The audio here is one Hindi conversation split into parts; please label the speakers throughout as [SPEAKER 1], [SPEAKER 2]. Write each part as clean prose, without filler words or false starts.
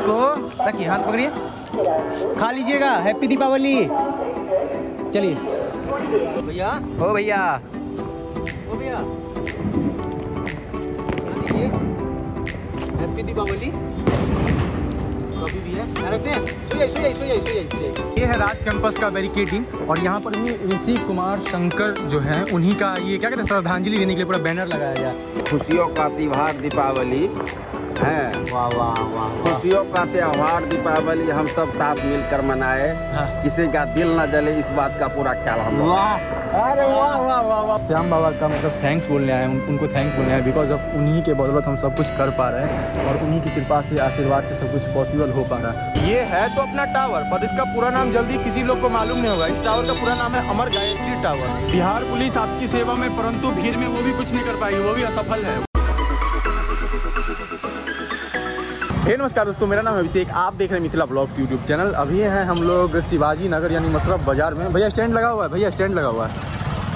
[SPEAKER 1] इसको रखिए, हाथ पकड़िए, खा लीजिएगा। हैप्पी दीपावली। चलिए भैया, ओ भैया, ओ भैया, हैप्पी दीपावली। कभी भी है, रखते हैं। ये है राज कैंपस का बैरिकेडिंग और यहाँ पर भी ऋषि कुमार शंकर जो है उन्हीं का ये क्या कहते हैं श्रद्धांजलि देने के लिए पूरा बैनर लगाया गया।
[SPEAKER 2] खुशियों का त्योहार दीपावली है।
[SPEAKER 1] वाह वाह वाह।
[SPEAKER 2] खुशियों का त्योहार दीपावली हम सब साथ मिलकर मनाए।
[SPEAKER 1] हाँ।
[SPEAKER 2] किसी का दिल न जले, इस बात का पूरा ख्याल हम लोग।
[SPEAKER 1] वाह, अरे वाह वाह वाह वाह। श्याम बाबा का मतलब थैंक्स बोलने आए हैं, उनको थैंक्स बोलने आए बिकॉज ऑफ उन्हीं के बदौलत हम सब कुछ कर पा रहे हैं और उन्हीं की कृपा से, आशीर्वाद से सब कुछ पॉसिबल हो पा रहा है। ये है तो अपना टावर, पर इसका पूरा नाम जल्दी किसी लोग को मालूम नहीं होगा। इस टावर का पूरा नाम है अमर गायत्री टावर। बिहार पुलिस आपकी सेवा में, परंतु भीड़ में वो भी कुछ नहीं कर पाएगी, वो भी असफल है। नमस्कार दोस्तों, मेरा नाम है अभिषेक, आप देख रहे हैं मिथिला ब्लॉग्स यूट्यूब चैनल। अभी हैं हम लोग शिवाजी नगर यानी मशरफ बाज़ार में। भैया स्टैंड लगा हुआ है, भैया स्टैंड लगा हुआ है।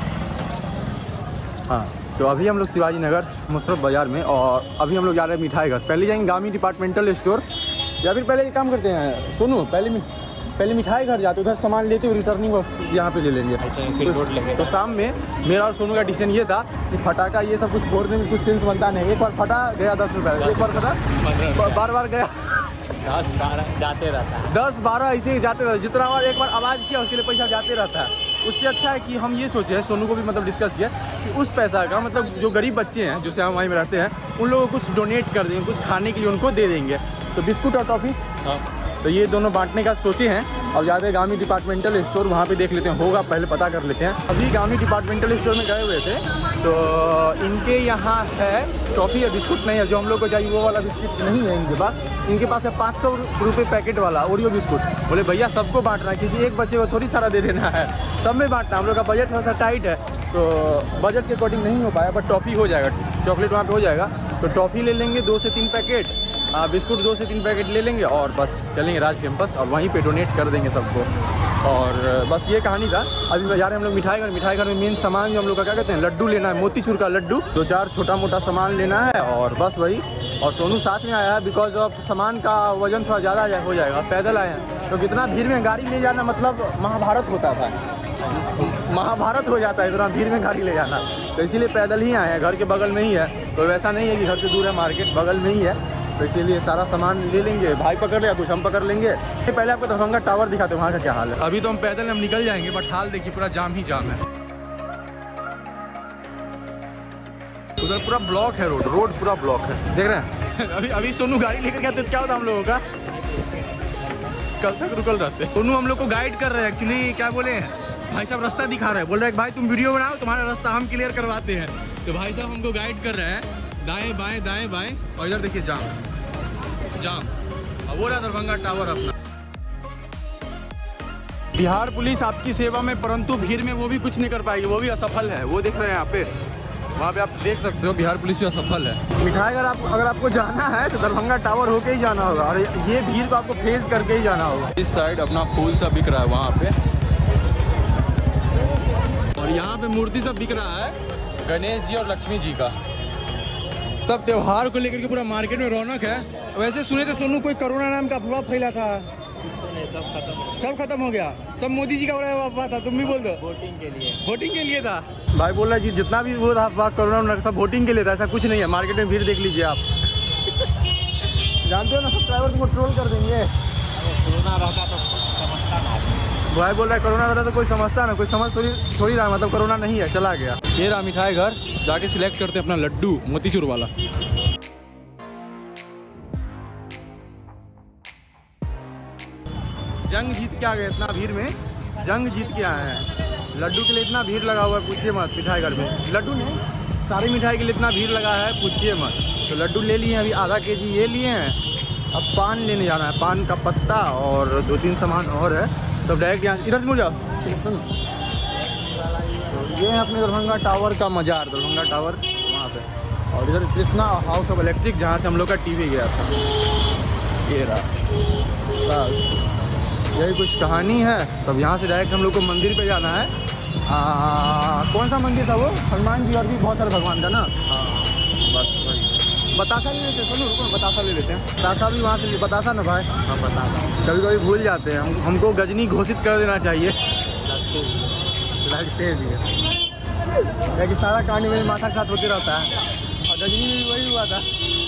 [SPEAKER 1] हाँ, तो अभी हम लोग शिवाजी नगर मशरफ बाज़ार में और अभी हम लोग जा रहे हैं मिठाई घर। पहले जाएंगे गामी डिपार्टमेंटल स्टोर या फिर पहले ये काम करते हैं सुनो, पहले मिठाई घर जाते, उधर सामान लेते हुए रिटर्निंग यहाँ पे ले लेंगे। तो शाम में मेरा और सोनू का डिसीजन ये था कि फटाखा ये सब कुछ फोड़ने में कुछ सेंस बनता नहीं। एक बार फटा गया 10 रुपये, एक बार फटा बार गया
[SPEAKER 3] 10-12 जाते रहता है,
[SPEAKER 1] 10-12 ऐसे ही जाते रहता है। जितना बार एक बार आवाज़ किया उसके लिए पैसा जाते रहता है। उससे अच्छा है कि हम ये सोचे हैं, सोनू को भी मतलब डिस्कस किया कि उस पैसा का मतलब जो गरीब बच्चे हैं जो श्याम में रहते हैं उन लोगों को कुछ डोनेट कर देंगे, कुछ खाने के लिए उनको दे देंगे। तो बिस्कुट और टॉफ़ी, तो ये दोनों बांटने का सोचे हैं। अब जाते हैं गामी डिपार्टमेंटल स्टोर, वहाँ पे देख लेते हैं, होगा पहले पता कर लेते हैं। अभी गामी डिपार्टमेंटल स्टोर में गए हुए थे तो इनके यहाँ है टॉफ़ी या बिस्कुट नहीं है, जो हम लोग को चाहिए वो वाला बिस्कुट नहीं है इनके पास। इनके पास है 500 रुपये पैकेट वाला ओरियो बिस्कुट। बोले भैया सबको बांटना है, किसी एक बच्चे को थोड़ी सारा दे देना है, सब में बांटना। हम लोग का बजट थोड़ा सा टाइट है तो बजट के अकॉर्डिंग नहीं हो पाया, बट टॉफ़ी हो जाएगा, चॉकलेट वहाँ पर हो जाएगा। तो टॉफ़ी ले लेंगे 2 से 3 पैकेट, बिस्कुट 2 से 3 पैकेट ले लेंगे और बस चलेंगे राज कैंपस और वहीं पे डोनेट कर देंगे सबको। और बस ये कहानी था। अभी जा रहे हैं हम लोग मिठाई घर में मेन सामान जो हम लोग का क्या कहते हैं लड्डू लेना है, मोतीचूर का लड्डू, 2-4 छोटा मोटा सामान लेना है और बस वही। और सोनू साथ में आया है बिकॉज ऑफ सामान का वजन थोड़ा ज़्यादा हो जाएगा, पैदल आए हैं तो कितना भीड़ में गाड़ी ले जाना मतलब महाभारत होता था, महाभारत हो जाता है इतना भीड़ में गाड़ी ले जाना। तो इसीलिए पैदल ही आए हैं, घर के बगल में ही है, तो वैसा नहीं है कि घर से दूर है, मार्केट बगल में ही है, तो इसीलिए सारा सामान ले लेंगे। भाई पकड़ लिया, कुछ हम पकड़ लेंगे। पहले आपको दरभंगा टावर दिखाते हैं वहाँ का क्या हाल है। अभी तो हम पैदल हम निकल जाएंगे बट हाल देखिए पूरा जाम ही जाम है, उधर पूरा ब्लॉक है, रोड पूरा ब्लॉक है, देख रहे हैं। अभी सोनू गाड़ी लेकर गया तो क्या होता हम लोगों का, कल तक रुकल रहते। सोनू हम लोग को गाइड कर रहे हैं, एक्चुअली क्या बोले हैं भाई साहब, रास्ता दिखा रहे हैं, बोल रहे हैं भाई तुम वीडियो बनाओ, तुम्हारा रास्ता हम क्लियर करवाते हैं। तो भाई साहब हमको गाइड कर रहे हैं दाएं बाएं और इधर देखिए जाम। अब वो रहा दरभंगा टावर अपना। बिहार पुलिस आपकी सेवा में, परंतु भीड़ में वो भी कुछ नहीं कर पाएगी, वो भी असफल है। वो देख रहे हैं यहाँ पे, वहाँ पे आप देख सकते हो बिहार पुलिस भी असफल है। मिठाई अगर आपको जाना है तो दरभंगा टावर होके ही जाना होगा और ये भीड़ को आपको फेस करके ही जाना होगा। इस साइड अपना फूल सब बिक रहा है वहाँ पे और यहाँ पे मूर्ति सब बिक रहा है, गणेश जी और लक्ष्मी जी का। सब त्योहार को लेकर के पूरा मार्केट में रौनक है। वैसे सुने थे सोनू कोई कोरोना नाम का अफवाह फैला था, सब खत्म हो गया, सब मोदी जी का बड़ा अफवाह था, तुम भी बोल दो। वोटिंग के लिए था भाई, बोल रहा है जी जितना भी वो था अफवाह कोरोना सब वोटिंग के लिए था, ऐसा कुछ नहीं है। मार्केट में भीड़ देख लीजिए आप। जानते हो ना सब ड्राइवर को ट्रोल कर देंगे,
[SPEAKER 3] कोरोना रहता तो समझता ना।
[SPEAKER 1] भाई बोल रहा है कोरोना रहता तो कोई समझता ना, कोई समझ थोड़ी रहा, मतलब कोरोना नहीं है, चला गया। ये रहा मिठाई घर, जाके सिलेक्ट करते हैं अपना लड्डू मोतीचूर वाला। जंग जीत के आ गए, इतना भीड़ में जंग जीत के आए हैं। लड्डू के लिए इतना भीड़ लगा हुआ है पूछिए मत। मिठाई घर में लड्डू नहीं, सारी मिठाई के लिए इतना भीड़ लगा है पूछिए मत। तो लड्डू ले लिए, अभी आधा केजी ये लिए हैं। अब पान लेने जाना है, पान का पत्ता और 2-3 सामान और है। तो डायरेक्ट यहाँ इधर से मुड़ जाओ। तो ये है अपने दरभंगा टावर का मज़ार, दरभंगा टावर वहाँ पे, और इधर कृष्णा हाउस ऑफ इलेक्ट्रिक जहाँ से हम लोग का टीवी गया था, ये रहा। बस यही कुछ कहानी है। तब यहाँ से डायरेक्ट हम लोग को मंदिर पे जाना है। कौन सा मंदिर था वो, हनुमान जी और भी बहुत सारे भगवान था ना। हाँ बस वही। बतासा ले लेते हैं, सुनो रुको बतासा ले लेते हैं। बतासा भी वहाँ से बतासा ना भाई,
[SPEAKER 3] हाँ बतासा
[SPEAKER 1] कभी कभी भूल जाते हैं हमको गजनी घोषित कर देना चाहिए। लगते भी है कि सारा कहानी मेरे माथा के साथ होते रहता है और गजनी में भी वही हुआ था।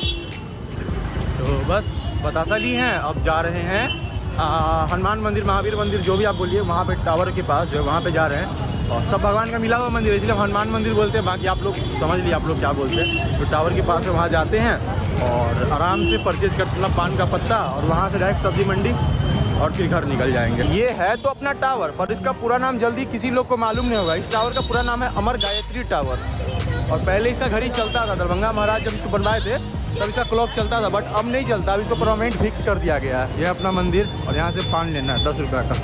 [SPEAKER 1] तो बस बतासा ली हैं, अब जा रहे हैं हनुमान मंदिर, महावीर मंदिर, जो भी आप बोलिए, वहाँ पे टावर के पास जो है वहाँ पे जा रहे हैं। और सब भगवान का मिला हुआ मंदिर है, इसलिए हनुमान मंदिर बोलते हैं, बाकी आप लोग समझ लिए आप लोग क्या बोलते हैं। तो टावर के पास वहाँ जाते हैं और आराम से परचेज करते हैं पान का पत्ता और वहाँ से डायरेक्ट सब्जी मंडी और फिर घर निकल जाएंगे। ये है तो अपना टावर, पर इसका पूरा नाम जल्दी किसी लोग को मालूम नहीं होगा। इस टावर का पूरा नाम है अमर गायत्री टावर और पहले इसका घड़ी चलता था, दरभंगा महाराज जब इसको बनवाए थे तब इसका क्लॉक चलता था, बट अब नहीं चलता, अब इसको परमानेंट फिक्स कर दिया गया है। यह अपना मंदिर और यहाँ से पान लेना है 10 रुपये का।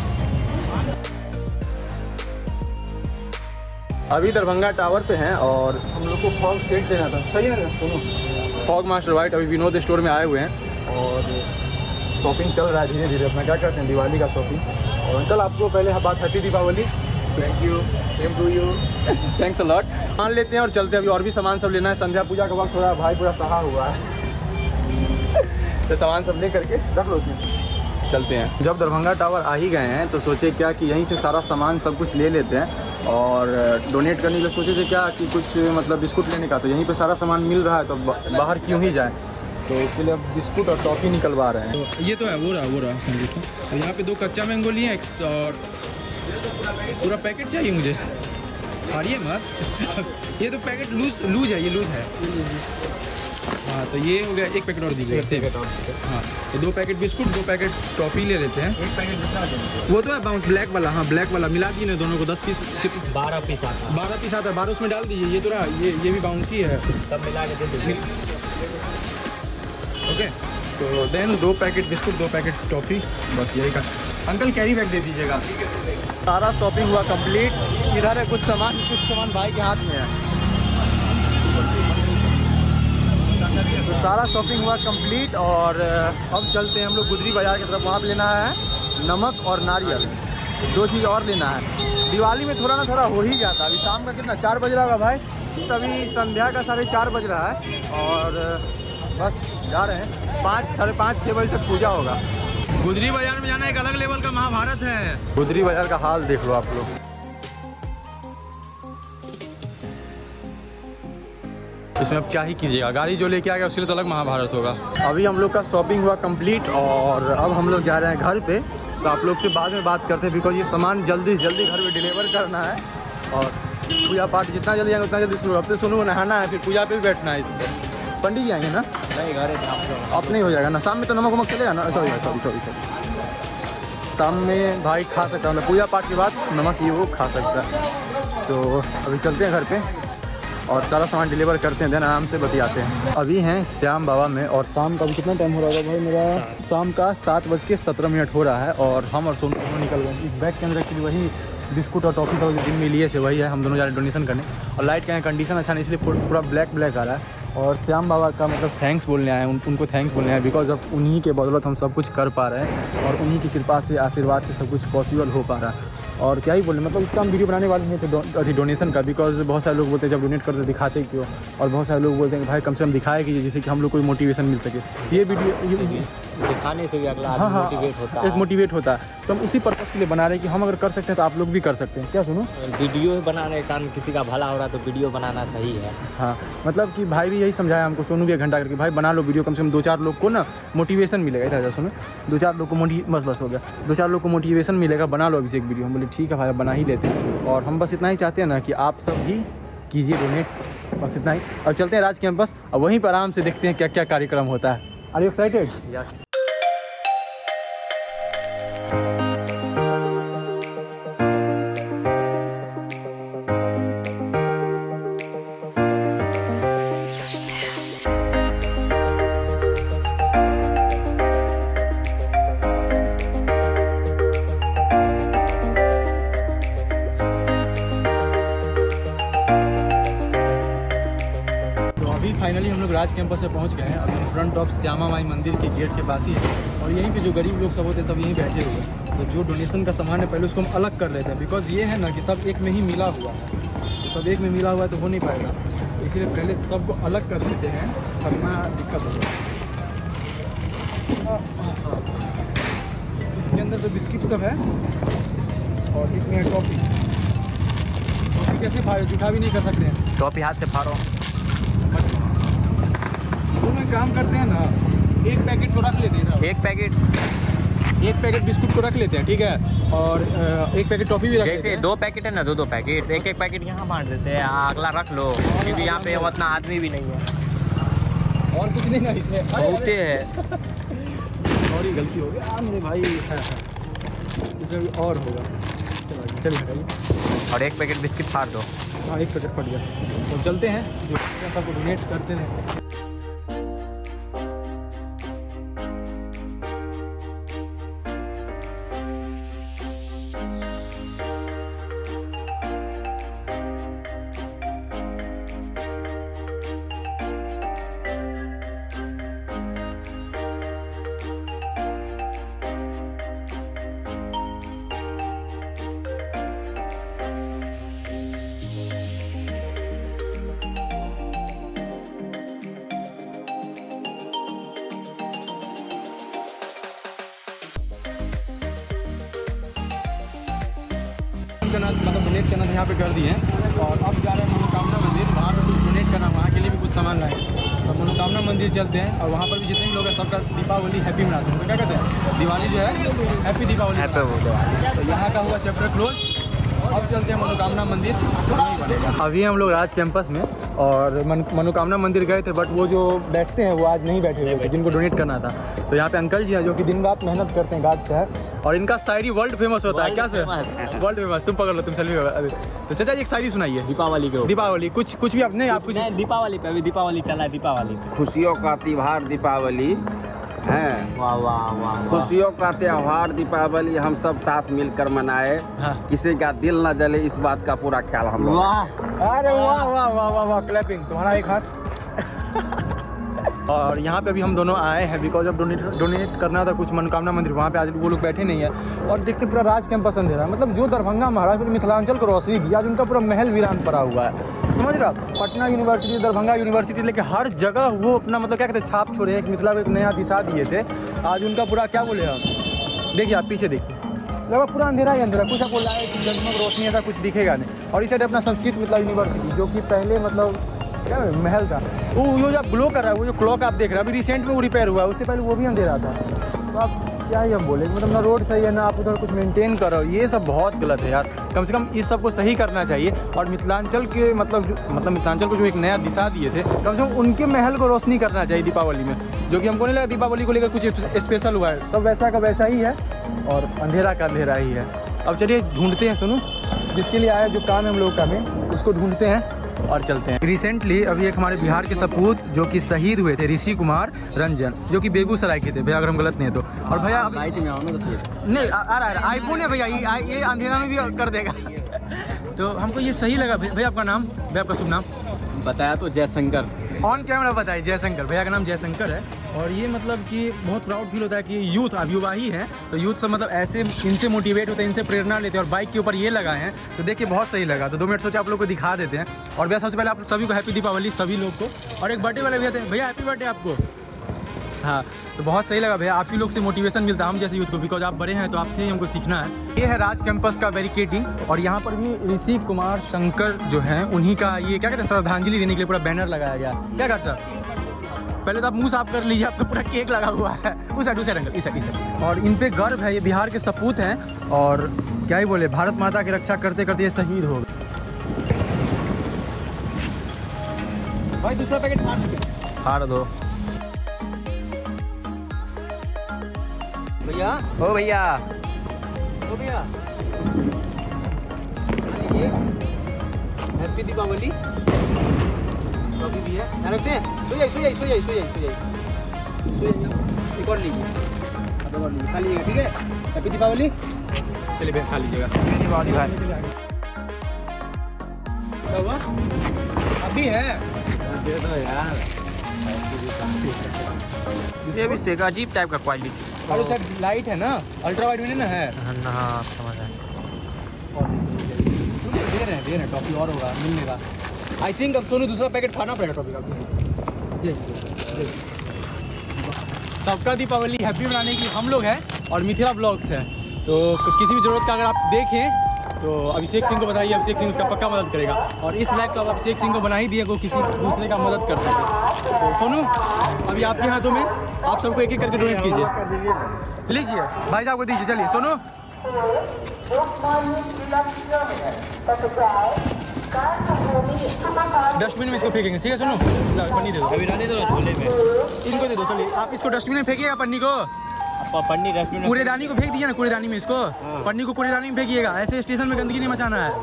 [SPEAKER 1] अभी दरभंगा टावर पे हैं और हम लोग को फॉग सेट देना था, सही है ना सुनो। फॉग मास्टर वाइट अभी विनोद स्टोर में आए हुए हैं और शॉपिंग चल रहा है धीरे धीरे। अपना क्या करते हैं दिवाली का शॉपिंग। और अंकल आपको पहले बात happy Deepawali. Thank you, same to you, thanks a lot. मान लेते हैं और चलते हैं, अभी और भी सामान सब लेना है। संध्या पूजा का वक्त थोड़ा भाई पूरा सहा हुआ है तो सामान सब ले करके रख लो उसमें, चलते हैं। जब दरभंगा टावर आ ही गए हैं तो सोचे क्या कि यहीं से सारा सामान सब कुछ ले लेते हैं और डोनेट करने के लिए सोचे थे क्या कि कुछ मतलब बिस्कुट लेने का, तो यहीं पे सारा सामान मिल रहा है तो बाहर क्यों ही जाए, तो इसके लिए अब बिस्कुट और टॉफ़ी निकलवा रहे हैं। तो ये तो है वो रहा संगीत। तो यहाँ पे 2 कच्चा मैंगो लिए और पूरा पैकेट चाहिए मुझे, हारिए मत ये तो पैकेट लूज है, ये लूज है। हाँ तो ये हो गया, 1 पैकेट और दीजिएगा। हाँ तो 2 पैकेट बिस्कुट, 2 पैकेट टॉफ़ी ले लेते हैं।
[SPEAKER 3] 1 पैकेट
[SPEAKER 1] वो तो है बाउंस ब्लैक वाला, हाँ ब्लैक वाला मिला दिए ना दोनों को 10 पीस
[SPEAKER 3] 12 पीस आता है।
[SPEAKER 1] 12 पीस आता है, 12 उसमें डाल दीजिए। ये तो रहा, ये भी बाउंसी है,
[SPEAKER 3] सब मिला के दे दीजिए।
[SPEAKER 1] ओके तो then 2 packet biscuit, 2 packet toffee, बस यही का। अंकल कैरी बैग दे दीजिएगा। सारा शॉपिंग हुआ कंप्लीट। इधर है कुछ सामान भाई के हाथ में है। तो सारा शॉपिंग हुआ कंप्लीट और अब चलते हैं हम लोग गुदरी बाज़ार की तरफ। वहाँ पे लेना है नमक और नारियल, 2 चीज़ और लेना है। दिवाली में थोड़ा ना थोड़ा हो ही जाता है। अभी शाम का कितना 4 बज रहा होगा भाई, तभी संध्या का 4:30 बज रहा है और बस जा रहे हैं। 5, 5:30, 6 बजे तक पूजा होगा। गुदरी बाज़ार में जाना एक अलग लेवल का महाभारत है। गुदरी बाज़ार का हाल देख लो आप लोग। इसमें अब क्या ही कीजिएगा, गाड़ी जो लेके आ गया उसके लिए तो अलग महाभारत होगा। अभी हम लोग का शॉपिंग हुआ कंप्लीट और अब हम लोग जा रहे हैं घर पे। तो आप लोग से बाद में बात करते हैं, बिकॉज ये सामान जल्दी से जल्दी घर पे डिलीवर करना है और पूजा पाठ जितना जल्दी आएंगे उतना जल्दी शुरू। अब तो सुनो नहाना है, फिर पूजा पे भी बैठना है। इस पंडित जी आएंगे ना,
[SPEAKER 3] नहीं घर
[SPEAKER 1] अपने ही हो जाएगा ना। शाम में तो नमक वमक चलेगा ना, सॉरी शाम में भाई खा सकता है, पूजा पाठ के बाद नमक ये वो खा सकता है। तो अभी चलते हैं घर पे और सारा सामान डिलीवर करते हैं, देन आराम से बतियाते हैं। अभी हैं श्याम बाबा में और शाम का अभी कितना टाइम हो रहा है भाई मेरा? शाम का 7:17 हो रहा है और हम और सोनू दोनों निकल गए। इस बैग के अंदर एक्चुअली वही बिस्कुट और टॉफ़ी जो दिन में लिए थे वही है, हम दोनों जा रहे डोनेशन करने। और लाइट का कंडीशन अच्छा नहीं, इसलिए पूरा ब्लैक आ रहा है। और श्याम बाबा का मतलब थैंक्स बोलने आए हैं, उनको थैंक्स बोलने आए बिकॉज अब उन्हीं के बदौलत हम सब कुछ कर पा रहे हैं और उन्हीं की कृपा से आशीर्वाद से सब कुछ पॉसिबल हो पा रहा है। और क्या ही बोले, मतलब इसका हम वीडियो बनाने वाले नहीं थे डोनेशन का, बिकॉज बहुत सारे लोग बोलते हैं जब डोनेट करते दिखाते क्यों, और बहुत सारे लोग बोलते हैं कि भाई कम से कम दिखाए कीजिए जिससे कि हम लोग कोई मोटिवेशन मिल सके। ये वीडियो
[SPEAKER 3] दिखाने से भी अगला आदमी मोटिवेट होता है,
[SPEAKER 1] एक मोटिवेट होता है। तो हम उसी पर्पज़ के लिए बना रहे हैं कि हम अगर कर सकते हैं तो आप लोग भी कर सकते हैं। क्या सुनो,
[SPEAKER 3] वीडियो बनाने के कारण किसी का भला हो रहा है तो वीडियो बनाना सही है।
[SPEAKER 1] हाँ मतलब कि भाई भी यही समझाया हमको, सोनू भी 1 घंटा करके भाई बना लो वीडियो, कम से कम 2-4 लोग को ना मोटिवेशन मिलेगा। इधर सुनो 2-4 लोग को बस हो गया, 2-4 लोग को मोटिवेशन मिलेगा, बना लो अभी से एक वीडियो। हम बोले ठीक है भाई बना ही लेते हैं। और हम बस इतना ही चाहते हैं ना कि आप सब भी कीजिए डोनेट, बस इतना ही। और चलते हैं राज कैंपस और वहीं पर आराम से देखते हैं क्या क्या कार्यक्रम होता है। Are you excited?
[SPEAKER 3] Yes.
[SPEAKER 1] Finally हम लोग राज कैंपस से पहुंच गए हैं। अभी in front of Shyama Mai मंदिर के गेट के पास ही है और यहीं पे जो गरीब लोग सब होते हैं सब यहीं बैठे हुए हैं। तो जो डोनेशन का सामान है पहले उसको हम अलग कर लेते हैं, बिकॉज ये है ना कि सब एक में ही मिला हुआ है, तो सब एक में मिला हुआ है तो हो नहीं पाएगा। तो इसलिए पहले सबको अलग कर देते हैं, वरना दिक्कत होगा। इसके अंदर तो बिस्किट सब है और इसमें है टॉफ़ी। टॉफ़ी कैसे फाड़े, जूठा भी नहीं कर सकते हैं।
[SPEAKER 3] टॉफी हाथ से फाड़ो।
[SPEAKER 1] तो मैं काम करते हैं ना, एक पैकेट को रख लेते हैं ना, एक पैकेट बिस्कुट को रख लेते हैं, ठीक है, और एक पैकेट टॉफ़ी भी रख लेते
[SPEAKER 3] जैसे
[SPEAKER 1] हैं।
[SPEAKER 3] 2 पैकेट है ना, 2 पैकेट, एक पैकेट यहाँ बांट देते हैं, अगला रख लो, क्योंकि यहाँ पे उतना आदमी भी नहीं है,
[SPEAKER 1] और कुछ नहीं ना इसमें,
[SPEAKER 3] बहुते है।
[SPEAKER 1] और ही गलती हो गई मेरे भाई, है इसमें भी और होगा। चलिए हटाइए।
[SPEAKER 3] और एक पैकेट बिस्किट फाड़ दो।
[SPEAKER 1] हाँ, एक पैकेट फट गया। तो चलते हैं, जो सबको डोनेट करते हैं। करना मतलब डोनेट करना था, यहाँ पे कर दिए हैं। और अब जा रहे हैं मनोकामना मंदिर, वहाँ पे कुछ डोनेट करना, वहाँ के लिए भी कुछ सामान लाए। तो मनोकामना मंदिर चलते हैं और वहाँ पर भी जितने भी लोग हैं सबका दीपावली हैप्पी मनाते हैं। तो क्या कहते हैं, दिवाली जो है हैप्पी दीपावली। तो यहाँ का हुआ चैप्टर क्लोज। अब चलते हैं मनोकामना मंदिर। अभी हम लोग राज कैंपस में और मनोकामना मंदिर गए थे, बट वो जो बैठते हैं वो आज नहीं बैठे हुए थे, जिनको डोनेट करना था। तो यहाँ पे अंकल जी हैं जो कि दिन रात मेहनत करते हैं गाज शहर, और इनका शायरी वर्ल्ड फेमस होता है। क्या सर, वर्ल्ड फेमस। तुम पकड़ लो, तुम सेल्फी अभी। तो चाचा जी एक शायरी सुनाइए
[SPEAKER 3] दीपावली के।
[SPEAKER 1] दीपावली कुछ भी अपने आप कुछ।
[SPEAKER 3] दीपावली पे, अभी दीपावली चला है, दीपावली
[SPEAKER 2] खुशियों का त्योहार दीपावली है।
[SPEAKER 3] वाह वाह वाह।
[SPEAKER 2] खुशियों का त्योहार दीपावली हम सब साथ मिलकर मनाए।
[SPEAKER 1] हाँ।
[SPEAKER 2] किसी का दिल न जले, इस बात का पूरा ख्याल हम लोग।
[SPEAKER 3] वाह,
[SPEAKER 1] अरे वाह वाह वाह वाह वाह, क्लैपिंग। तुम्हारा एक हाथ। और यहाँ पे अभी हम दोनों आए हैं बिकॉज ऑफ डोनेट करना था कुछ मनोकामना मंदिर। वहाँ पे आज वो लोग बैठे नहीं है और देखते पूरा राज कैंपस अंधेरा। मतलब जो दरभंगा महाराष्ट्र मिथिलांचल को रोशनी की, आज उनका पूरा महल वीरान पड़ा हुआ है। समझ रहा, पटना यूनिवर्सिटी, दरभंगा यूनिवर्सिटी, लेके हर जगह वो अपना मतलब क्या कहते हैं छाप छोड़े, एक मिथिला को एक नया दिशा दिए थे। आज उनका पूरा क्या बोले हम, देखिए आप पीछे देखिए, लगभग पूरा अंधेरा ही अंधेरा, कुछ आपको लाइट जगमग रोशनी ऐसा कुछ दिखेगा नहीं। और इस साइड अपना संस्कृत मिथिला यूनिवर्सिटी, जो कि पहले मतलब क्या महल था, वो जो आप ग्लो कर रहा है, वो जो क्लॉक आप देख रहे हैं अभी रिसेंट में वो रिपेयर हुआ है, उससे पहले वो भी अंधेरा था। तो आप क्या ही हम बोले, मतलब ना रोड सही है ना आप उधर कुछ मेंटेन करो, ये सब बहुत गलत है यार। कम से कम इस सब को सही करना चाहिए। और मिथिलांचल के मतलब मिथिलांचल को जो एक नया दिशा दिए थे, कम से कम उनके महल को रोशनी करना चाहिए दीपावली में। जो कि हमको नहीं लगा दीपावली को लेकर कुछ स्पेशल हुआ है, सब वैसा का वैसा ही है और अंधेरा का अंधेरा ही है। अब चलिए ढूंढते हैं, सुनो जिसके लिए आया जो काम है हम लोग का में, उसको ढूंढते हैं और चलते हैं। रिसेंटली अभी एक हमारे बिहार के सपूत जो कि शहीद हुए थे, ऋषि कुमार रंजन, जो कि बेगूसराय के थे भैया, अगर हम गलत नहीं है तो। और भैया आप
[SPEAKER 2] लाइट में आओ ना,
[SPEAKER 1] नहीं आ रहा है, आईफोन है भैया, ये अंधेरा में भी कर देगा। तो हमको ये सही लगा। भैया आपका नाम, भैया आपका शुभ नाम
[SPEAKER 2] बताया तो जयशंकर,
[SPEAKER 1] ऑन कैमरा बताइए। जयशंकर, भैया का नाम जयशंकर है। और ये मतलब कि बहुत प्राउड फील होता है कि यूथ अब युवा ही है, तो यूथ सब मतलब ऐसे इनसे मोटिवेट होते हैं, इनसे प्रेरणा लेते हैं। और बाइक के ऊपर ये लगाए हैं तो देखिए बहुत सही लगा। तो 2 मिनट सोचा आप लोग को दिखा देते हैं। और भैया सबसे पहले आप सभी को हैप्पी दीपावली, सभी लोग को। और एक बर्थडे वाले भैया थे, भैया हैप्पी बर्थडे आपको। हाँ, तो बहुत सही लगा भैया, आप ही लोग से मोटिवेशन मिलता है हम जैसे यूथ को, बिकॉज आप बड़े हैं तो आपसे ही हमको सीखना है। ये है राज कैंपस का बैरिकेडिंग। और यहाँ पर भी ऋषि कुमार शंकर जो हैं उन्हीं का ये क्या कहते हैं श्रद्धांजलि देने के लिए पूरा बैनर लगाया गया। क्या कर सर, पहले तो आप मुंह साफ कर लीजिए, आपका पूरा केक लगा हुआ है। उस साइड अंकल, इस साइड। और इन पे गर्व है, ये बिहार के सपूत हैं और क्या ही बोले, भारत माता की रक्षा करते करते ये शहीद हो गए। भाई दूसरा पैकेट
[SPEAKER 3] फाड़ दो
[SPEAKER 1] भैया।
[SPEAKER 3] ओ भैया,
[SPEAKER 1] ओ भैया, ये हैप्पी दीपावली कॉफी भी है, यहाँ रखते हैं। सो जाइए एक और लीजिए, अब और लीजिए, खा लीजिएगा, ठीक है। हैप्पी दीपावली। चलिए भैया खा लीजिएगा।
[SPEAKER 3] दीपावली भाई
[SPEAKER 1] क्या हुआ, अभी है
[SPEAKER 2] दे दो यार।
[SPEAKER 3] ये भी से अजीब टाइप का क्वालिटी।
[SPEAKER 1] और सर लाइट है ना, अल्ट्रा वाइड में ना है।
[SPEAKER 3] हाँ समझ आया।
[SPEAKER 1] और दे रहे हैं टॉफी और होगा मिलने का। आई थिंक अब सोनू दूसरा पैकेट खाना पड़ेगा टॉपिक आपको। सबका दीपावली हैप्पी मनाने की हम लोग हैं और मिथिला ब्लॉग्स हैं, तो किसी भी ज़रूरत का अगर आप देखें तो अभिषेक सिंह को बताइए, अभिषेक सिंह उसका पक्का मदद करेगा। और इस लाइक तो अभिषेक सिंह को बना ही दिए को किसी दूसरे का मदद कर सके। तो सोनू अभी आपके हाथों में, आप सबको एक एक करके डोनेट कीजिए। लीजिए भाई साहब को दीजिए, चलिए सोनू। डस्टबिन में इसको फेंकेंगे, ठीक है सोनू? पन्नी दे दो,
[SPEAKER 3] अभी रहने दो झोले में,
[SPEAKER 1] इनको दे दो। चलिए आप इसको डस्टबिन में फेंकिएगा, पन्नी को,
[SPEAKER 3] पन्नी डस्टबिन में,
[SPEAKER 1] कूड़ेदानी को फेंक दीजिए ना, कूड़ेदानी में इसको, पन्नी को कूड़ेदानी में फेंकिएगा। ऐसे स्टेशन में गंदगी नहीं मचाना है।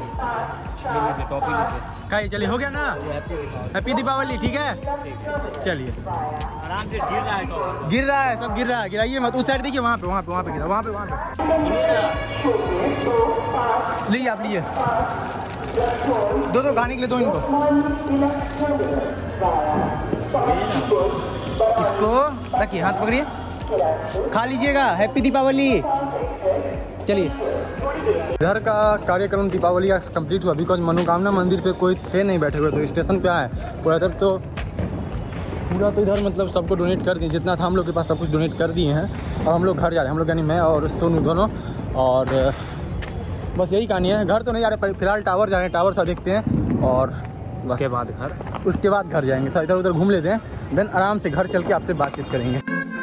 [SPEAKER 1] खाइए, चलिए हो गया ना? हैप्पी दीपावली, ठीक है? चलिए
[SPEAKER 3] आराम से
[SPEAKER 1] गिर रहा है, सब गिर रहा है, गिराइए मत। उस साइड देखिए, वहाँ पे गिरा, वहाँ पे लीजिए, आप लीजिए, दो खाने के लिए दो इनको। इसको रखिए, हाथ पकड़िए, खा लीजिएगा। हैप्पी दीपावली। चलिए, घर का कार्यक्रम दीपावली का कंप्लीट हुआ बिकॉज मनोकामना मंदिर पे कोई थे नहीं बैठे हुए, तो स्टेशन पे आए पूरा इधर तो इधर मतलब सबको डोनेट कर दिए, जितना था हम लोग के पास सब कुछ डोनेट कर दिए हैं। और हम लोग घर जा रहे हैं, हम लोग यानी मैं और सोनू दोनों, और बस यही कहानी है। घर तो नहीं जा रहे, फिलहाल टावर जा रहे हैं, टावर था देखते हैं, और उसके बाद घर जाएंगे। था इधर उधर घूम लेते हैं, देन आराम से घर चल के आपसे बातचीत करेंगे।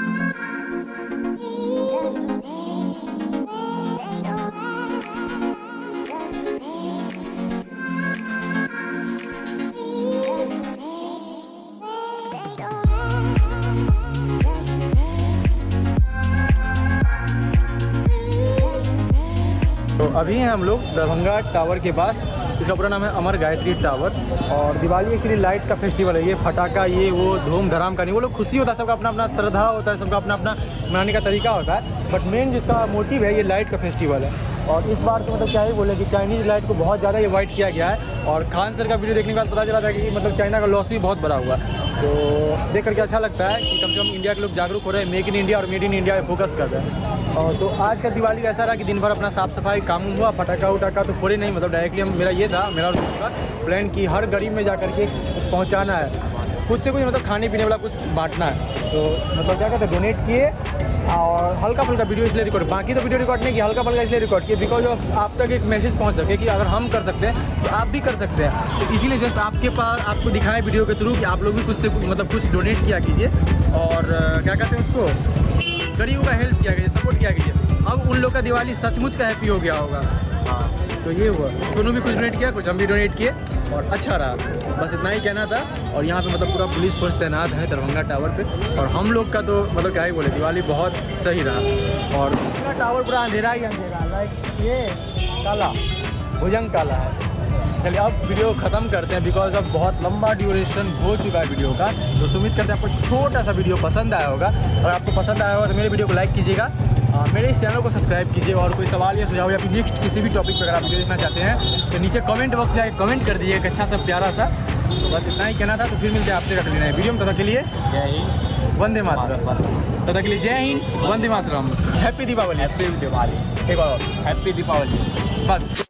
[SPEAKER 1] तो अभी हैं हम लोग दरभंगा टावर के पास। इसका पूरा नाम है अमर गायत्री टावर। और दिवाली एक्चुअली लाइट का फेस्टिवल है, ये फटाका ये वो धूम धड़ाम का नहीं। वो लोग खुशी होता है, सबका अपना अपना श्रद्धा होता है, सबका अपना अपना मनाने का तरीका होता है, बट मेन जिसका मोटिव है ये लाइट का फेस्टिवल है। और इस बार तो मतलब क्या ही बोले कि चाइनीज़ लाइट को बहुत ज़्यादा अवॉइड किया गया है। और खान सर का वीडियो देखने के बाद पता चला था कि मतलब चाइना का लॉस भी बहुत बड़ा हुआ। तो देख करके अच्छा लगता है कि कम से कम इंडिया के लोग जागरूक हो रहे हैं, मेक इन इंडिया और मेड इन इंडिया पे फोकस कर रहे हैं। और तो आज का दिवाली ऐसा रहा कि दिन भर अपना साफ़ सफाई काम हुआ, फटाका उटाका तो फोड़े नहीं, मतलब डायरेक्टली मेरा ये था, मेरा प्लान कि हर गरीब में जा करके पहुँचाना है, कुछ से कुछ मतलब खाने पीने वाला कुछ बांटना है। तो मतलब क्या कहते हैं, डोनेट किए। और हल्का फुल्का वीडियो इसलिए रिकॉर्ड, बाकी तो वीडियो रिकॉर्ड नहीं किया, हल्का फुल्का इसलिए रिकॉर्ड किया बिकॉज आप तक एक मैसेज पहुंच सके कि अगर हम कर सकते हैं तो आप भी कर सकते हैं। तो इसीलिए जस्ट आपके पास आपको दिखाएं वीडियो के थ्रू कि आप लोग भी कुछ से मतलब कुछ डोनेट किया कीजिए। और क्या कहते हैं उसको, गरीबों का हेल्प किया कीजिए, सपोर्ट किया कीजिए। अब उन लोग का दिवाली सचमुच का हैप्पी हो गया होगा। हाँ, तो ये हुआ, दोनों भी कुछ डोनेट किया, कुछ हम भी डोनेट किए और अच्छा रहा। बस इतना ही कहना था। और यहाँ पे मतलब पूरा पुलिस फोर्स तैनात है दरभंगा टावर पे। और हम लोग का तो मतलब क्या ही बोले, दिवाली बहुत सही रहा। और टावर पूरा अंधेरा ही अंधेरा, लाइक ये काला भुजंग काला है। चलिए अब वीडियो ख़त्म करते हैं बिकॉज अब बहुत लंबा ड्यूरेशन हो चुका है वीडियो का। तो उम्मीद करते हैं आपको छोटा सा वीडियो पसंद आया होगा। और आपको पसंद आया होगा तो मेरे वीडियो को लाइक कीजिएगा, मेरे इस चैनल को सब्सक्राइब कीजिए। और कोई सवाल या सुझाव या फिर नेक्स्ट किसी भी टॉपिक पर अगर आप वीडियो देखना चाहते हैं तो नीचे कमेंट बॉक्स जाके कमेंट कर दीजिए एक अच्छा सा प्यारा सा। तो बस इतना ही कहना था। तो फिर मिलते हैं आपसे रख लेना है वीडियो में। तब तक के लिए
[SPEAKER 3] जय हिंद,
[SPEAKER 1] वंदे मातरम। तब तक के लिए जय हिंद, वंदे मातरम, हैप्पी दीपावली।
[SPEAKER 3] हैप्पी दिवाली,
[SPEAKER 1] एक बार और
[SPEAKER 3] हैप्पी दीपावली।
[SPEAKER 1] बस।